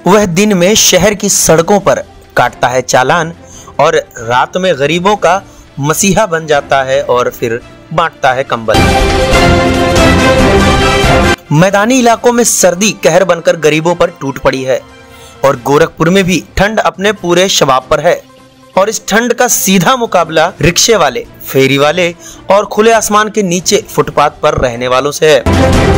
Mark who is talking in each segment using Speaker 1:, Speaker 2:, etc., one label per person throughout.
Speaker 1: वह दिन में शहर की सड़कों पर काटता है चालान और रात में गरीबों का मसीहा बन जाता है और फिर बांटता है कंबल। मैदानी इलाकों में सर्दी कहर बनकर गरीबों पर टूट पड़ी है और गोरखपुर में भी ठंड अपने पूरे शबाब पर है और इस ठंड का सीधा मुकाबला रिक्शे वाले, फेरी वाले और खुले आसमान के नीचे फुटपाथ पर रहने वालों से है।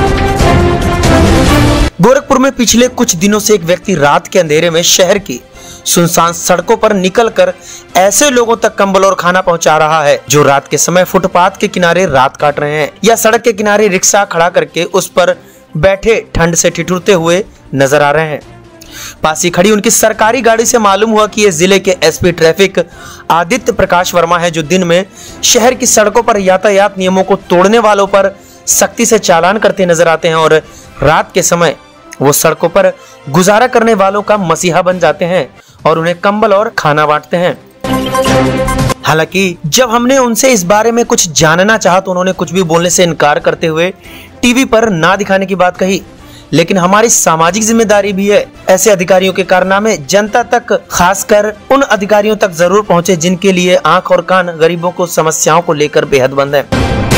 Speaker 1: गोरखपुर में पिछले कुछ दिनों से एक व्यक्ति रात के अंधेरे में शहर की सुनसान सड़कों पर निकलकर ऐसे लोगों तक कंबल और खाना पहुंचा रहा है जो रात के समय फुटपाथ के किनारे रात काट रहे हैं या सड़क के किनारे रिक्शा खड़ा करके उस पर बैठे ठंड से ठिठुरते हुए नजर आ रहे हैं। पास ही खड़ी उनकी सरकारी गाड़ी से मालूम हुआ कि ये जिले के एसपी ट्रैफिक आदित्य प्रकाश वर्मा है, जो दिन में शहर की सड़कों पर यातायात नियमों को तोड़ने वालों पर सख्ती से चालान करते नजर आते हैं और रात के समय वो सड़कों पर गुजारा करने वालों का मसीहा बन जाते हैं और उन्हें कंबल और खाना बांटते हैं। हालांकि जब हमने उनसे इस बारे में कुछ जानना चाहा तो उन्होंने कुछ भी बोलने से इनकार करते हुए टीवी पर ना दिखाने की बात कही, लेकिन हमारी सामाजिक जिम्मेदारी भी है ऐसे अधिकारियों के कारनामे जनता तक, खासकर उन अधिकारियों तक जरूर पहुंचे जिनके लिए आंख और कान गरीबों को समस्याओं को लेकर बेहद बंद है।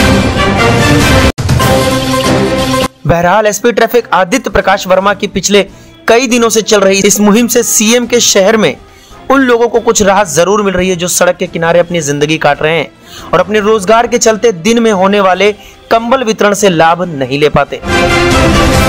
Speaker 1: बहरहाल एसपी ट्रैफिक आदित्य प्रकाश वर्मा की पिछले कई दिनों से चल रही इस मुहिम से सीएम के शहर में उन लोगों को कुछ राहत जरूर मिल रही है जो सड़क के किनारे अपनी जिंदगी काट रहे हैं और अपने रोजगार के चलते दिन में होने वाले कंबल वितरण से लाभ नहीं ले पाते।